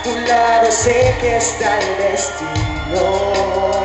tu lado sé que está el destino.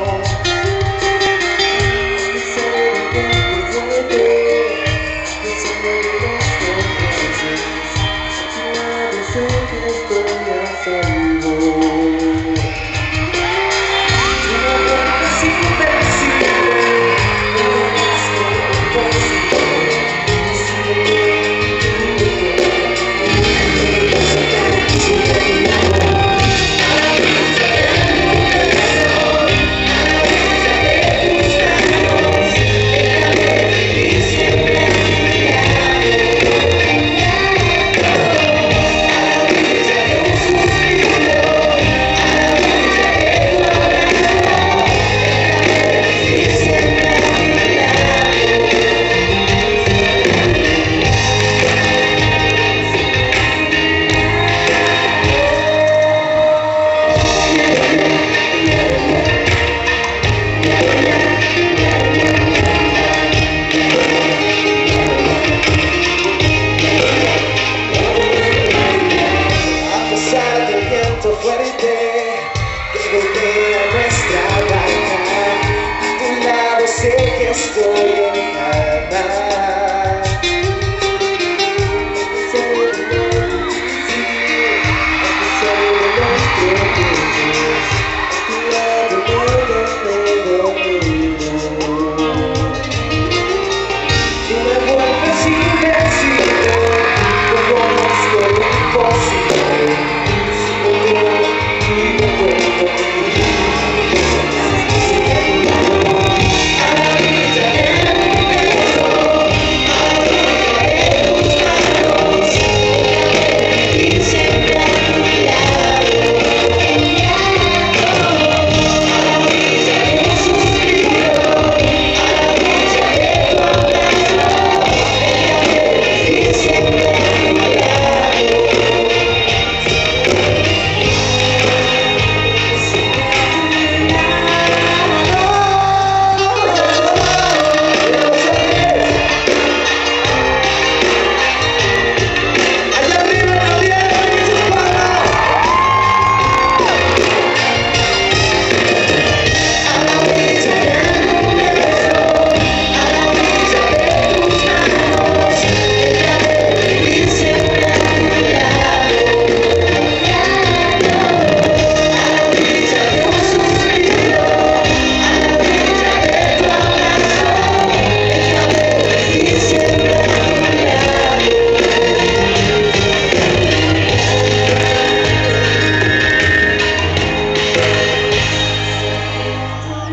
Fuerte que golpea nuestra barca, a tu lado sé que estoy en calma. A pesar de lo difícil, a pesar de los tropiezos, a tu lado no dormido. Tú me vuelves invencible, conozco lo imposible.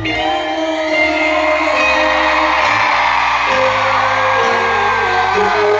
Oh,